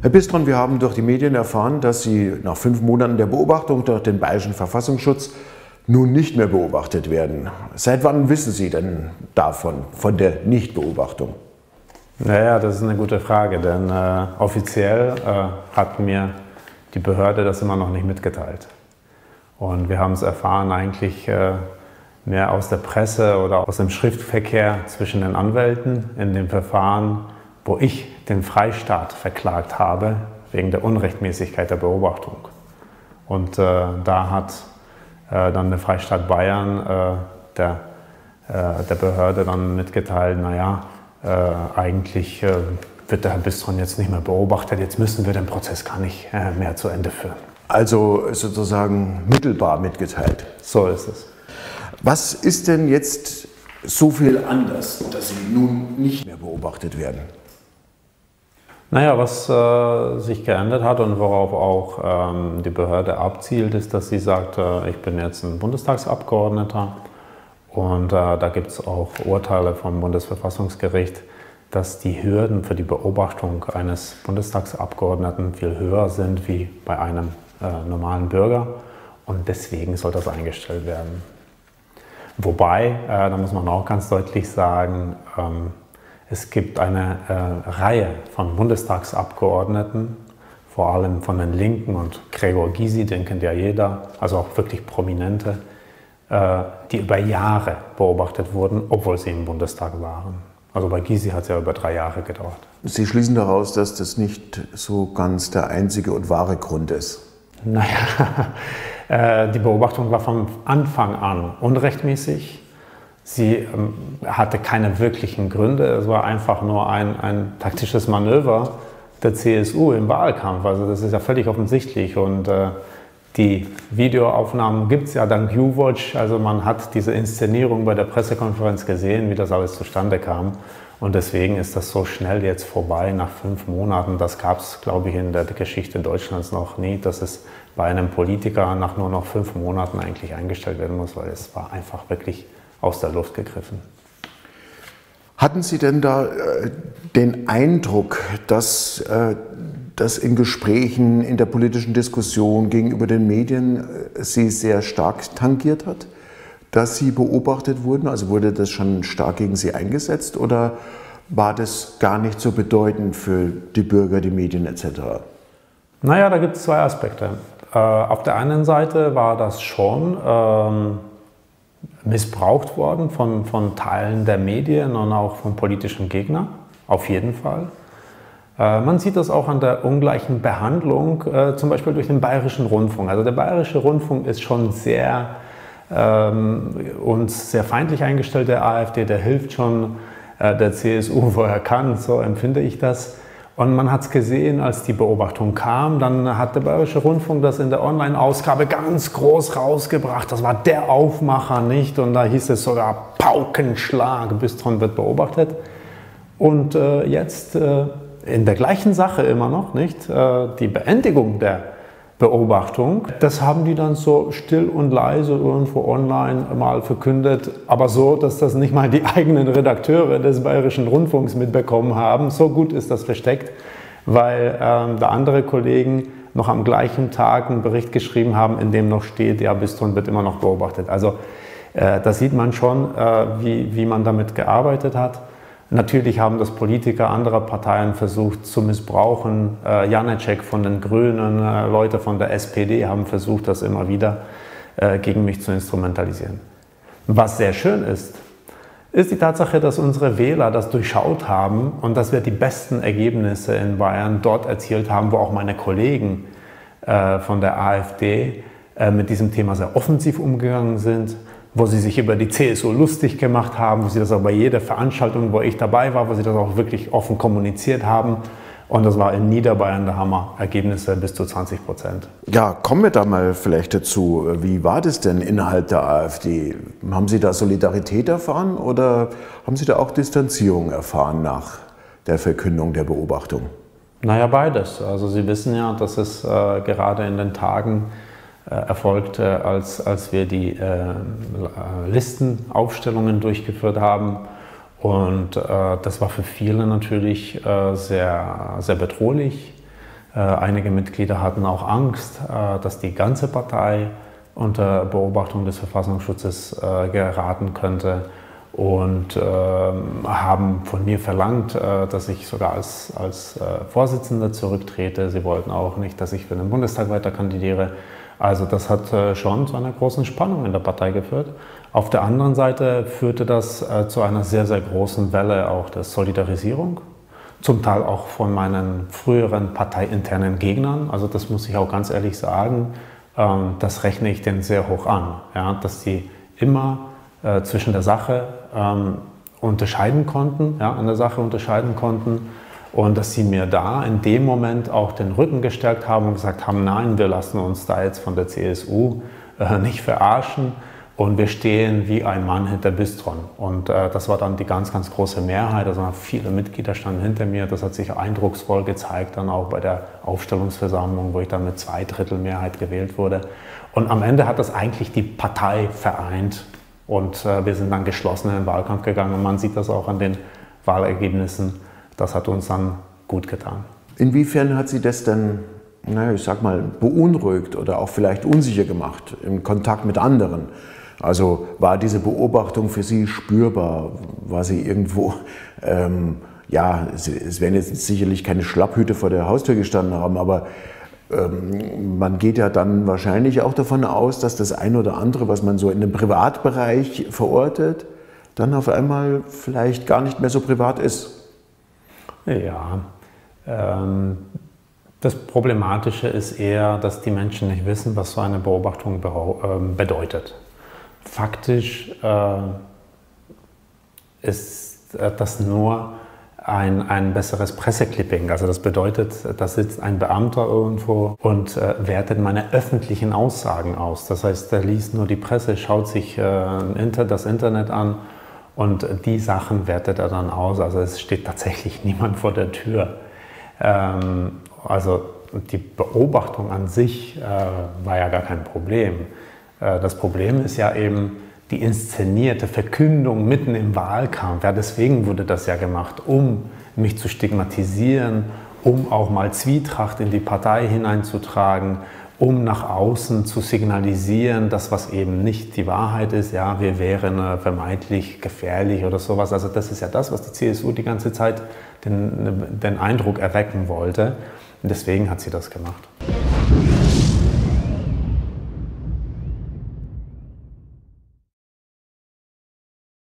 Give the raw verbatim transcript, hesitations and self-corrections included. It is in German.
Herr Bistron, wir haben durch die Medien erfahren, dass Sie nach fünf Monaten der Beobachtung durch den Bayerischen Verfassungsschutz nun nicht mehr beobachtet werden. Seit wann wissen Sie denn davon, von der Nichtbeobachtung? Naja, das ist eine gute Frage, denn äh, offiziell äh, hat mir die Behörde das immer noch nicht mitgeteilt. Und wir haben es erfahren eigentlich äh, mehr aus der Presse oder aus dem Schriftverkehr zwischen den Anwälten in dem Verfahren, wo ich den Freistaat verklagt habe, wegen der Unrechtmäßigkeit der Beobachtung. Und äh, da hat äh, dann der Freistaat Bayern äh, der, äh, der Behörde dann mitgeteilt, naja, äh, eigentlich äh, wird der Herr Bistron jetzt nicht mehr beobachtet, jetzt müssen wir den Prozess gar nicht äh, mehr zu Ende führen. Also sozusagen mittelbar mitgeteilt. So ist es. Was ist denn jetzt so viel anders, dass Sie nun nicht mehr beobachtet werden? Naja, was äh, sich geändert hat und worauf auch ähm, die Behörde abzielt, ist, dass sie sagt, äh, ich bin jetzt ein Bundestagsabgeordneter und äh, da gibt es auch Urteile vom Bundesverfassungsgericht, dass die Hürden für die Beobachtung eines Bundestagsabgeordneten viel höher sind wie bei einem äh, normalen Bürger und deswegen soll das eingestellt werden. Wobei, äh, da muss man auch ganz deutlich sagen, ähm, es gibt eine äh, Reihe von Bundestagsabgeordneten, vor allem von den Linken und Gregor Gysi, den kennt ja jeder, also auch wirklich Prominente, äh, die über Jahre beobachtet wurden, obwohl sie im Bundestag waren. Also bei Gysi hat es ja über drei Jahre gedauert. Sie schließen daraus, dass das nicht so ganz der einzige und wahre Grund ist. Naja, äh, die Beobachtung war von Anfang an unrechtmäßig. Sie ähm, hatte keine wirklichen Gründe, es war einfach nur ein, ein taktisches Manöver der C S U im Wahlkampf. Also das ist ja völlig offensichtlich und äh, die Videoaufnahmen gibt es ja dank YouWatch. Also man hat diese Inszenierung bei der Pressekonferenz gesehen, wie das alles zustande kam. Und deswegen ist das so schnell jetzt vorbei nach fünf Monaten. Das gab es, glaube ich, in der Geschichte Deutschlands noch nie, dass es bei einem Politiker nach nur noch fünf Monaten eigentlich eingestellt werden muss, weil es war einfach wirklich aus der Luft gegriffen. Hatten Sie denn da äh, den Eindruck, dass äh, das in Gesprächen, in der politischen Diskussion gegenüber den Medien äh, Sie sehr stark tangiert hat, dass Sie beobachtet wurden? Also wurde das schon stark gegen Sie eingesetzt oder war das gar nicht so bedeutend für die Bürger, die Medien et cetera? Naja, da gibt es zwei Aspekte. Äh, auf der einen Seite war das schon ähm, missbraucht worden von, von Teilen der Medien und auch von politischen Gegnern, auf jeden Fall. Äh, man sieht das auch an der ungleichen Behandlung, äh, zum Beispiel durch den Bayerischen Rundfunk. Also der Bayerische Rundfunk ist schon sehr ähm, uns sehr feindlich eingestellt, der AfD, der hilft schon äh, der C S U, wo er kann, so empfinde ich das. Und man hat es gesehen, als die Beobachtung kam, dann hat der Bayerische Rundfunk das in der Online-Ausgabe ganz groß rausgebracht. Das war der Aufmacher, nicht? Und da hieß es sogar Paukenschlag, Bistron wird beobachtet. Und äh, jetzt äh, in der gleichen Sache immer noch, nicht? Äh, die Beendigung der Beobachtung, das haben die dann so still und leise irgendwo online mal verkündet, aber so, dass das nicht mal die eigenen Redakteure des Bayerischen Rundfunks mitbekommen haben. So gut ist das versteckt, weil ähm, da andere Kollegen noch am gleichen Tag einen Bericht geschrieben haben, in dem noch steht, ja, Bistron wird immer noch beobachtet. Also äh, da sieht man schon, äh, wie, wie man damit gearbeitet hat. Natürlich haben das Politiker anderer Parteien versucht zu missbrauchen. Äh, Janecek von den Grünen, äh, Leute von der S P D haben versucht, das immer wieder äh, gegen mich zu instrumentalisieren. Was sehr schön ist, ist die Tatsache, dass unsere Wähler das durchschaut haben und dass wir die besten Ergebnisse in Bayern dort erzielt haben, wo auch meine Kollegen äh, von der AfD äh, mit diesem Thema sehr offensiv umgegangen sind, wo sie sich über die C S U lustig gemacht haben, wo sie das auch bei jeder Veranstaltung, wo ich dabei war, wo sie das auch wirklich offen kommuniziert haben. Und das war in Niederbayern, da haben wir Ergebnisse bis zu zwanzig Prozent. Ja, kommen wir da mal vielleicht dazu. Wie war das denn innerhalb der AfD? Haben Sie da Solidarität erfahren oder haben Sie da auch Distanzierung erfahren nach der Verkündung der Beobachtung? Naja, beides. Also Sie wissen ja, dass es äh, gerade in den Tagen erfolgt, als, als wir die äh, Listenaufstellungen durchgeführt haben. Und äh, das war für viele natürlich äh, sehr, sehr bedrohlich. Einige Mitglieder hatten auch Angst, dass die ganze Partei unter Beobachtung des Verfassungsschutzes geraten könnte und haben von mir verlangt, dass ich sogar als, als Vorsitzender zurücktrete. Sie wollten auch nicht, dass ich für den Bundestag weiter kandidiere. Also das hat schon zu einer großen Spannung in der Partei geführt. Auf der anderen Seite führte das zu einer sehr, sehr großen Welle auch der Solidarisierung. Zum Teil auch von meinen früheren parteiinternen Gegnern. Also das muss ich auch ganz ehrlich sagen, das rechne ich denen sehr hoch an, ja, dass sie immer zwischen der Sache unterscheiden konnten, ja, in der Sache unterscheiden konnten und dass sie mir da in dem Moment auch den Rücken gestärkt haben und gesagt haben, nein, wir lassen uns da jetzt von der C S U nicht verarschen. Und wir stehen wie ein Mann hinter Bistron. Und äh, das war dann die ganz, ganz große Mehrheit. Also viele Mitglieder standen hinter mir. Das hat sich eindrucksvoll gezeigt, dann auch bei der Aufstellungsversammlung, wo ich dann mit zwei Drittel Mehrheit gewählt wurde. Und am Ende hat das eigentlich die Partei vereint. Und äh, wir sind dann geschlossen in den Wahlkampf gegangen. Und man sieht das auch an den Wahlergebnissen. Das hat uns dann gut getan. Inwiefern hat Sie das denn, naja, ich sag mal, beunruhigt oder auch vielleicht unsicher gemacht im Kontakt mit anderen? Also war diese Beobachtung für Sie spürbar? War sie irgendwo, ähm, ja, es werden jetzt sicherlich keine Schlapphüte vor der Haustür gestanden haben, aber ähm, man geht ja dann wahrscheinlich auch davon aus, dass das ein oder andere, was man so in dem Privatbereich verortet, dann auf einmal vielleicht gar nicht mehr so privat ist. Ja, ähm, das Problematische ist eher, dass die Menschen nicht wissen, was so eine Beobachtung bedeutet. Faktisch äh, ist das nur ein, ein besseres Presseklipping. Also das bedeutet, da sitzt ein Beamter irgendwo und äh, wertet meine öffentlichen Aussagen aus. Das heißt, er liest nur die Presse, schaut sich äh, das Internet an und die Sachen wertet er dann aus. Also es steht tatsächlich niemand vor der Tür. Ähm, also die Beobachtung an sich äh, war ja gar kein Problem. Das Problem ist ja eben die inszenierte Verkündung mitten im Wahlkampf. Ja, deswegen wurde das ja gemacht, um mich zu stigmatisieren, um auch mal Zwietracht in die Partei hineinzutragen, um nach außen zu signalisieren, dass was eben nicht die Wahrheit ist, ja, wir wären vermeintlich gefährlich oder sowas. Also das ist ja das, was die C S U die ganze Zeit den, den Eindruck erwecken wollte. Und deswegen hat sie das gemacht.